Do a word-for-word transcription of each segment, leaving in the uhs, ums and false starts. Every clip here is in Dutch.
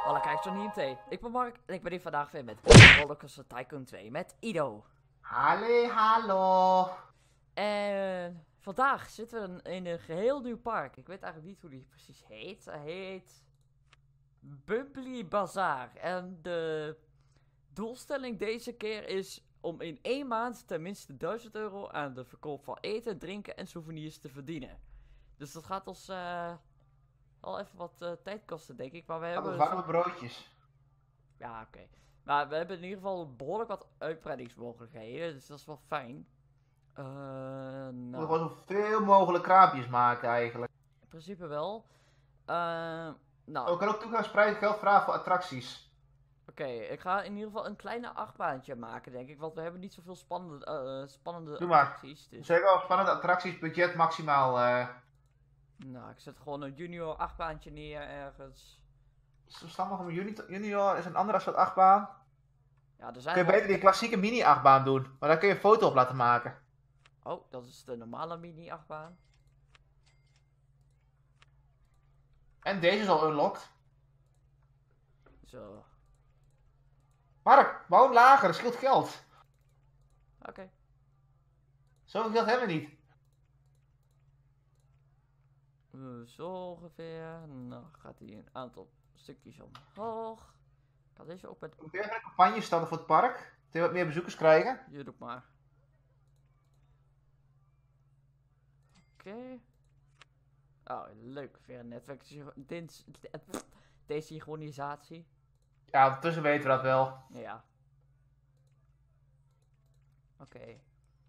Hallo, kijk zo niet in T. Ik ben Mark en ik ben hier vandaag weer met Rollercoaster Tycoon twee met Ido. Hallo, hallo. En vandaag zitten we in een geheel nieuw park. Ik weet eigenlijk niet hoe die precies heet. Hij heet Bumbly Bazaar. En de doelstelling deze keer is om in één maand tenminste duizend euro aan de verkoop van eten, drinken en souvenirs te verdienen. Dus dat gaat ons uh, al even wat uh, tijd kosten, denk ik. Maar we hebben warme broodjes. Ja, oké. Okay. Maar we hebben in ieder geval behoorlijk wat uitbreidingsmogelijkheden, dus dat is wel fijn. Uh, nou. We moeten gewoon zoveel mogelijk kraampjes maken eigenlijk. In principe wel. Uh, nou. We kunnen ook toegangsprijs geld vragen voor attracties. Oké, okay, ik ga in ieder geval een kleine achtbaantje maken, denk ik. Want we hebben niet zoveel spannende, uh, spannende Doe maar. attracties. Dus... Zeker wel spannende attracties, budget maximaal. Uh... Nou, ik zet gewoon een junior achtbaantje neer ergens. Verstandig om junior, junior is een andere soort achtbaan. Ja, er zijn kun je beter die klassieke mini achtbaan doen, maar daar kun je een foto op laten maken. Oh, dat is de normale mini achtbaan. En deze is al unlocked. Zo. Mark, bouw hem lager, dat scheelt geld. Oké. Okay. Zoveel geld hebben we niet. Uh, zo ongeveer. Nou, gaat hij een aantal stukjes omhoog. Kan deze ook met... Kun je even een campagne starten voor het park? Dat we wat meer bezoekers krijgen? Je doet maar. Oké. Okay. Oh, leuk. Weer een netwerk. Desynchronisatie. Ja, ondertussen weten we dat wel. Ja. Oké. Okay.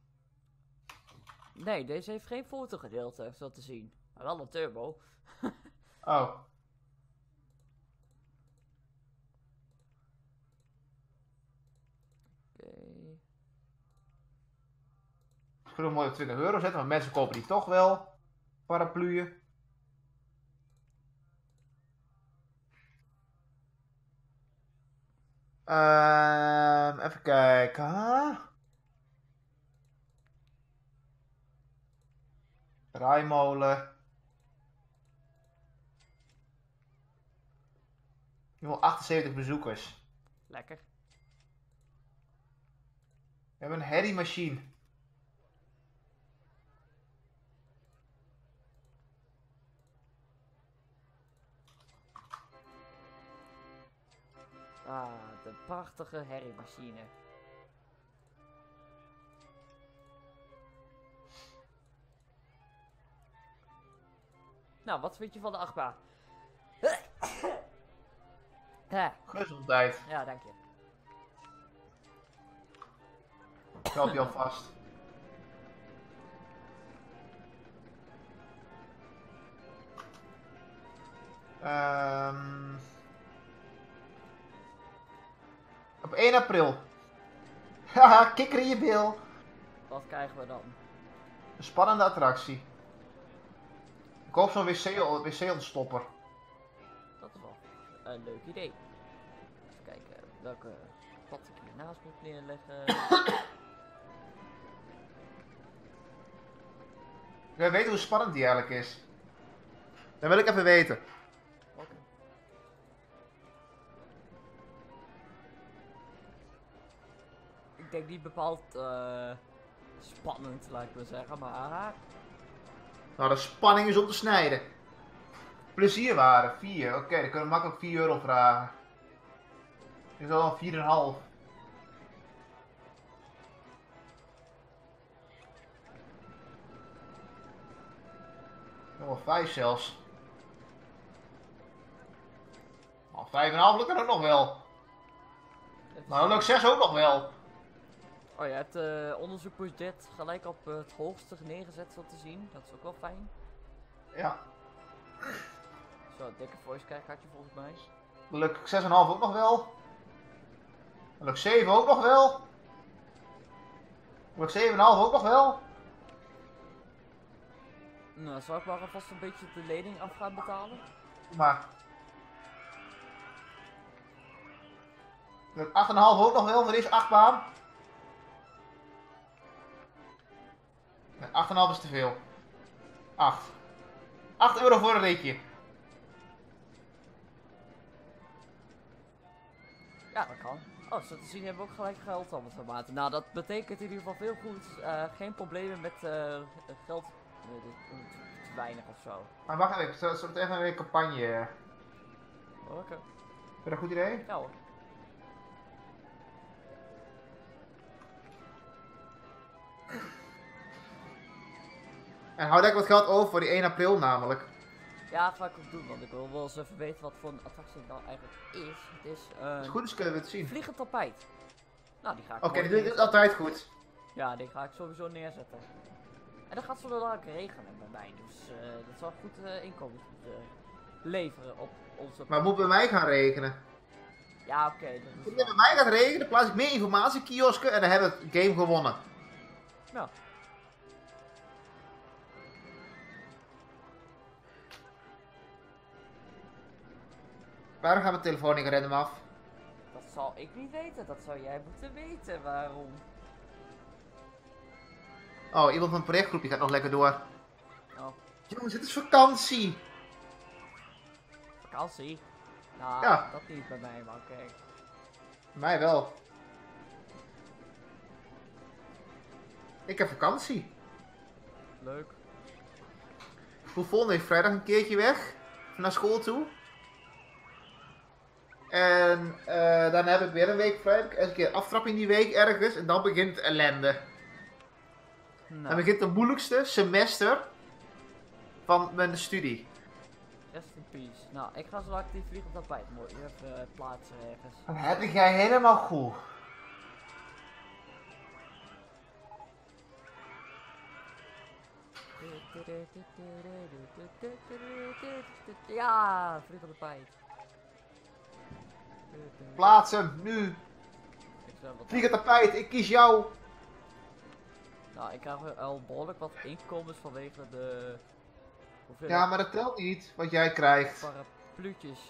Nee, deze heeft geen fotogedeelte, zo te zien. Maar wel een turbo. Oh. Oké. Okay. Ik wil hem mooi op twintig euro zetten, maar mensen kopen die toch wel. Parapluën. Uh, even kijken. Huh? Draaimolen. achtenzeventig bezoekers. Lekker. We hebben een herriemachine. Ah, de prachtige herriemachine. Nou, wat vind je van de achtbaan? Gezondheid. Ja, dank je. Ik help je alvast. Um, op één april. Haha, kikker in je bil. Wat krijgen we dan? Een spannende attractie. Ik hoop zo'n wc-ontstopper. Dat is wel een leuk idee. Even kijken welke pad ik hiernaast moet neerleggen. Ik wil weten hoe spannend die eigenlijk is. Dat wil ik even weten. Oké. Okay. Ik denk niet bepaald uh, spannend, laat ik maar zeggen, maar... Nou, de spanning is om te snijden. Plezierwaarde, vier. Oké, okay, dan kunnen we makkelijk vier euro vragen. Ik is al vier komma vijf. Nog wel vijf zelfs. Al vijf komma vijf lukt het ook nog wel. Maar dan lukt zes ook nog wel. Oh, je hebt uh, onderzoekbudget gelijk op uh, het hoogste neergezet, zo te zien. Dat is ook wel fijn. Ja. Zo, dikke voice crack had je volgens mij. Dan lukt zes komma vijf ook nog wel. Dan lukt zeven ook nog wel. Dan lukt zeven komma vijf ook nog wel. Nou, zal ik maar alvast een beetje de lening af gaan betalen? Maar. acht komma vijf ook nog wel voor deze achtbaan. Nee, acht komma vijf is te veel. acht. acht euro voor een ritje. Ja, dat kan. Oh, zo te zien hebben we ook gelijk geld al met formaten. Nou, dat betekent in ieder geval veel goed. Uh, geen problemen met uh, geld uh, te weinig of zo. Maar wacht even, zo, zo even een campagne. Oké. Okay. Vind je dat een goed idee? Ja hoor. En hou daar wat geld over voor die één april namelijk. Ja, dat ga ik ook doen, want ik wil wel eens even weten wat voor een attractie het nou eigenlijk is. Het is uh, Als het goed is kunnen we het zien. Vliegend tapijt. Nou, die ga ik Oké, okay, dit is altijd goed. Ja, die ga ik sowieso neerzetten. En dan gaat zo dadelijk regenen bij mij, dus uh, dat zal goed uh, inkomen uh, leveren op onze... Maar moet bij mij gaan regenen? Ja, oké. Okay, als het bij mij gaat regenen, plaats ik meer informatiekiosken en dan hebben we het game gewonnen. Nou. Waarom gaat mijn telefoon niet random af? Dat zal ik niet weten, dat zou jij moeten weten. Waarom? Oh, iemand van het projectgroepje gaat nog lekker door. Oh. Jongens, het is vakantie! Vakantie? Nou, ja. Dat niet bij mij, maar oké. Okay. Bij mij wel. Ik heb vakantie. Leuk. Ik voel volgende week vrijdag een keertje weg. Naar school toe. En uh, dan heb ik weer een week vrij. Ik heb een keer aftrapping die week ergens. En dan begint het ellende. Nou. Dan begint het moeilijkste semester van mijn studie. Rest in peace. Nou, ik ga zo actief vliegen op tapijt. Mooi, even uh, plaatsen ergens. Dan heb ik jij helemaal goed. Ja, vlieg op tapijt. Plaats hem, nu. Vlieg het tapijt, ik kies jou. Nou, ik krijg al behoorlijk wat inkomens vanwege de... Hoeveel ja, maar dat telt niet, wat jij krijgt. Parapluutjes.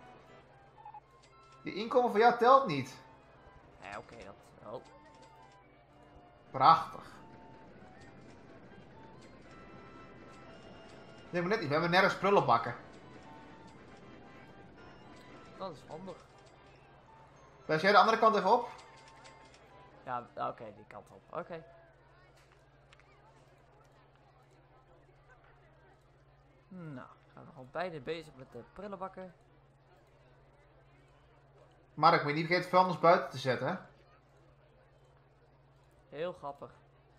Die inkomen van jou telt niet. Ja, oké, okay, dat wel. Prachtig. Nee, maar net niet, we hebben nergens prullenbakken. Dat is handig. Wijs jij de andere kant even op? Ja, oké, okay, die kant op. Oké. Okay. Nou, gaan we gewoon beide bezig met de prullenbakken. Mark, moet je niet vergeten vuilnis buiten te zetten, hè? Heel grappig.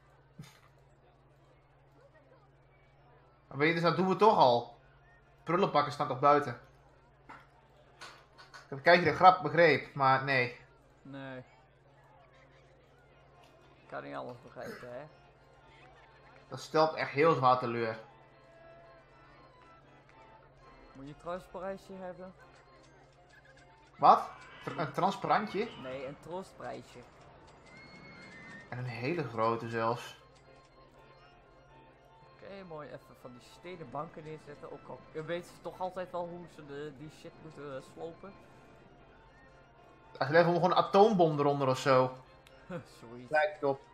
Maar weet je, dus dat doen we toch al. Prullenbakken staan toch buiten? Ik heb een kijkje de grap begreep, maar nee. Nee. Ik kan niet alles begrijpen, hè? Dat stelt echt heel zwaar teleur. Moet je een troostprijsje hebben? Wat? Een transparantje? Nee, een troostprijsje. En een hele grote zelfs. Oké, okay, mooi even van die stenen banken neerzetten. Ook al weten ze toch altijd wel hoe ze de, die shit moeten uh, slopen. Als je even gewoon een atoombom eronder of zo. Zoiets. Lijkt het op.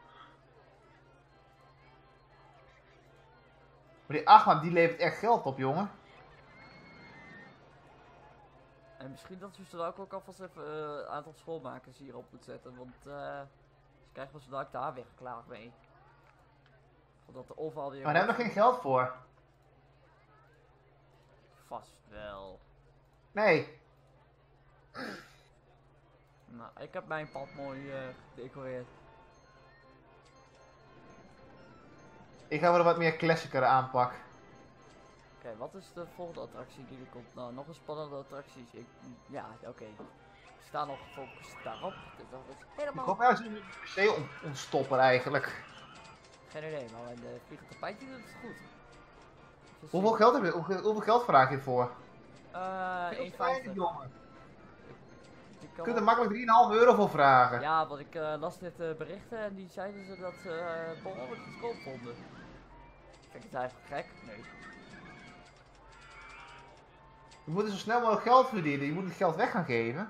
Maar die Achman, die levert echt geld op, jongen. En misschien dat we zo ook alvast even een uh, aantal schoolmakers hierop moet zetten. Want uh, ze krijgen we zo daar daar weer klaar mee. Zodat de overal weer... Maar daar hebben we geen geld voor. Vast wel. Nee. Nou, ik heb mijn pad mooi uh, gedecoreerd. Ik ga wel wat meer klassieker aanpak. Oké, okay, wat is de volgende attractie die er komt? Nou, nog een spannende attractie. Ik, ja, oké. Okay. Ik sta nog gefocust daarop. Dus dat is helemaal... Ik hoop ergens een P C ontstopper eigenlijk. Geen idee, maar de vliegende tapijtje doet het goed. Dus hoeveel geld heb je? Hoeveel, hoeveel geld vraag je ervoor? Uh, één vijftig. Je kunt er makkelijk drie komma vijf euro voor vragen. Ja, want ik uh, las dit uh, berichten en die zeiden ze dat ze uh, behoorlijk goedkoop vonden. Vind ik het eigenlijk gek? Nee. Je moet zo snel mogelijk geld verdienen, je moet het geld weg gaan geven.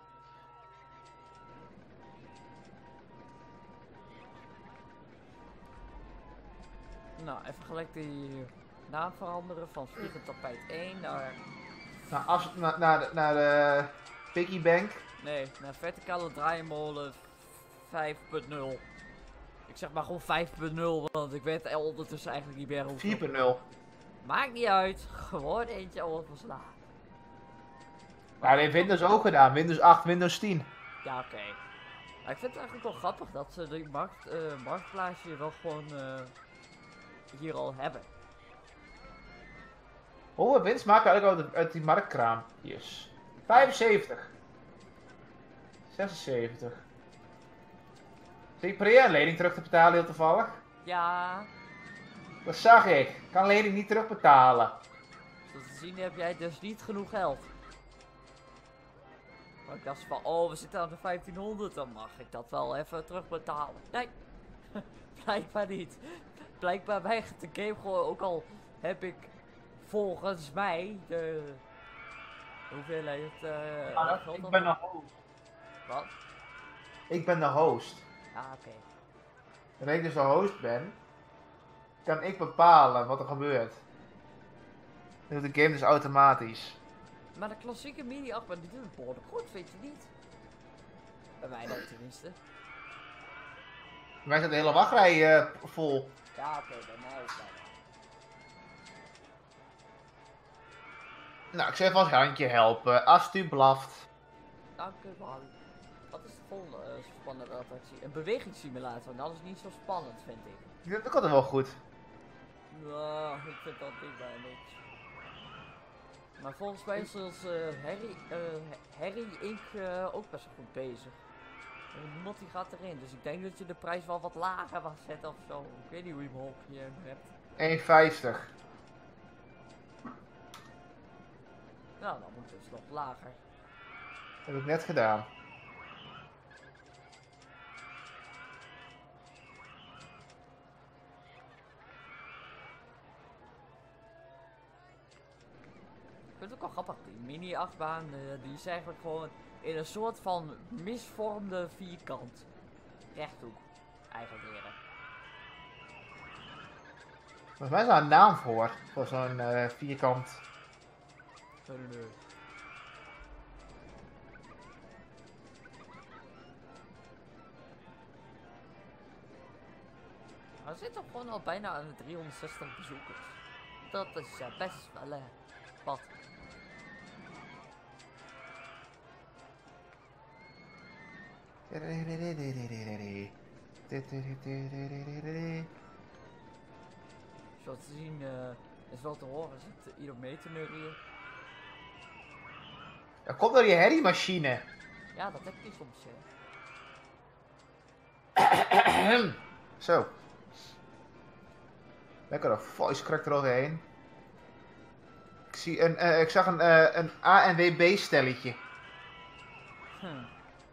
Nou, even gelijk die naam veranderen van Vliegend Tapijt één naar... Nou, als, naar, naar, de, naar de Piggy Bank. Nee, naar verticale draaimolen vijf punt nul. Ik zeg maar gewoon vijf punt nul, want ik weet ondertussen eigenlijk niet meer hoe. vier punt nul. Maakt niet uit, gewoon eentje overslaan. Ja, dat heeft Windows ook gedaan. Windows acht, Windows tien. Ja, oké. Okay. Maar ik vind het eigenlijk wel grappig dat ze die markt, uh, marktplaats wel gewoon uh, hier al hebben. Hoeveel winst maken we eigenlijk uit, uit die marktkraampjes? vijfenzeventig. zesenzeventig. Zie je per jaar een lening terug te betalen heel toevallig? Ja. Dat zag ik. Ik kan lening niet terugbetalen. Zoals te zien heb jij dus niet genoeg geld. Maar ik dacht van, oh we zitten aan de vijftienhonderd, dan mag ik dat wel even terugbetalen. Nee, blijkbaar niet. Blijkbaar weigert de game gewoon, ook al heb ik volgens mij de hoeveelheid uh, ah, geld. Ik ben de host. Wat? Ik ben de host. Ah, oké. Okay. En als ik dus de host ben, kan ik bepalen wat er gebeurt. Dat doet de game dus automatisch. Maar de klassieke mini achtbaan die doet het behoorlijk goed, vind je niet? Bij mij dan tenminste. Bij mij staat de hele wachtrij uh, vol. Ja, oké, okay, bij mij ook bijna. Nou, ik zal even als handje helpen. Alsjeblieft. Dank u wel. Wat is de volgende uh, spannende attractie? Een bewegingssimulator. Dat is niet zo spannend, vind ik. Dat komt er wel goed. Nou, ik vind dat niet bij niks. Maar volgens mij is ons uh, Harry, uh, Harry Inc uh, ook best wel goed bezig. Uh, niemand die gaat erin, dus ik denk dat je de prijs wel wat lager mag zetten of zo. Ik weet niet hoe je hem op hier hebt. één vijftig. Nou, dan moet het dus nog lager. Dat heb ik net gedaan. Ik vind het ook wel grappig, die mini-achtbaan, uh, die is eigenlijk gewoon in een soort van misvormde vierkant. Rechthoek, eigenlijk leren. Volgens mij is daar een naam voor, voor zo'n uh, vierkant. Nee, nee, nee. We zitten gewoon al bijna aan de driehonderdzestig bezoekers. Dat is ja, best wel uh, wat. Zoals te zien uh, is wel te horen, zit uh, ieder mee te neurien. Dat komt door die herriemachine. Ja, dat heb je soms. Uh. Zo. Lekker een voice crack eroverheen. Ik, zie een, uh, ik zag een, uh, een A N W B stelletje. Hm.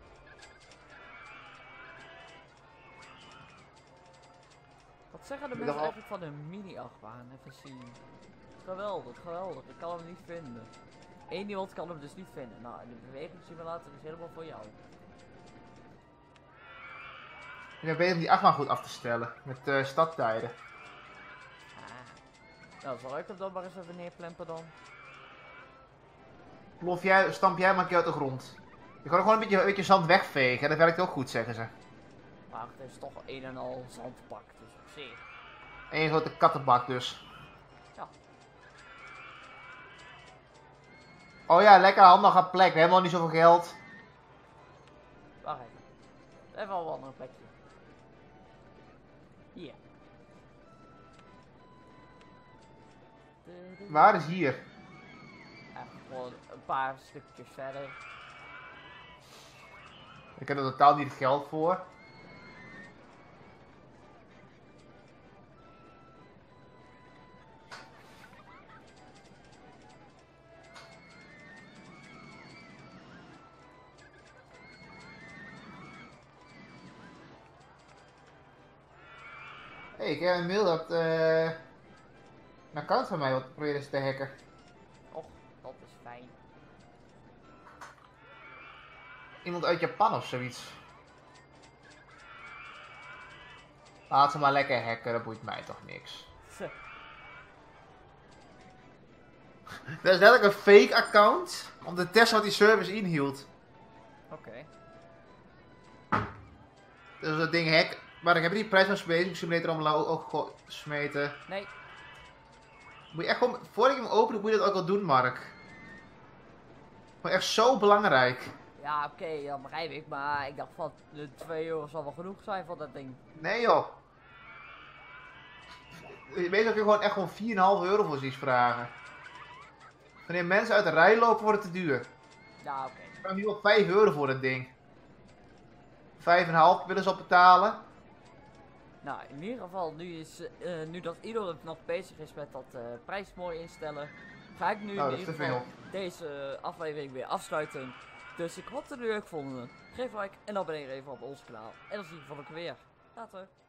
Wat zeggen de mensen wel... eigenlijk van een mini-achtbaan? Even zien. Geweldig, geweldig. Ik kan hem niet vinden. Eén iemand kan hem dus niet vinden. Nou, de bewegingssimulator is helemaal voor jou. Ik ben bezig om die achtbaan goed af te stellen. Met uh, stadtijden. Ah. Nou, zal ik hem dan maar eens even neerplempen dan? Plof jij, stamp jij maar een keer uit de grond. Je kan gewoon een beetje, een beetje zand wegvegen. Dat werkt ook goed, zeggen ze. Maar het is toch een en al zandpak, dus op zich. Eén grote kattenbak dus. Ja. Oh ja, lekker handige plek. We hebben nog niet zoveel geld. Wacht even. We hebben al wel een plekje. Hier. Waar is hier? Eigenlijk gewoon een paar stukjes verder. Ik heb er totaal niet het geld voor. Hey, ik heb een mail dat uh, een account van mij wat proberen ze te hacken. Och, dat is fijn. Iemand uit Japan of zoiets. Laat ze maar lekker hacken, dat boeit mij toch niks. Dat is letterlijk een fake account om te testen wat die service inhield. Oké. Dus dat ding hack. Maar ik heb die prijs van Spacing Simulator allemaal ook, ook gesmeten. Nee. Moet je echt gewoon, voordat je hem opent, moet je dat ook wel doen, Mark. Gewoon echt zo belangrijk. Ja, oké, okay, dat begrijp ik. Maar ik dacht van de twee euro zal wel genoeg zijn voor dat ding. Nee joh. Je weet dat je gewoon echt gewoon vier komma vijf euro voor zoiets vragen. Wanneer mensen uit de rij lopen, wordt het te duur. Ja, oké. Ik vraag nu op vijf euro voor dat ding. vijf komma vijf willen ze op betalen. Nou, in ieder geval, nu, is, uh, nu dat iedereen nog bezig is met dat uh, prijs mooi instellen, ga ik nu nou, in ieder geval deze aflevering weer afsluiten. Dus ik hoop dat jullie het leuk vonden. Geef een like en abonneer even op ons kanaal. En dan zie ik je volgende keer weer. Later.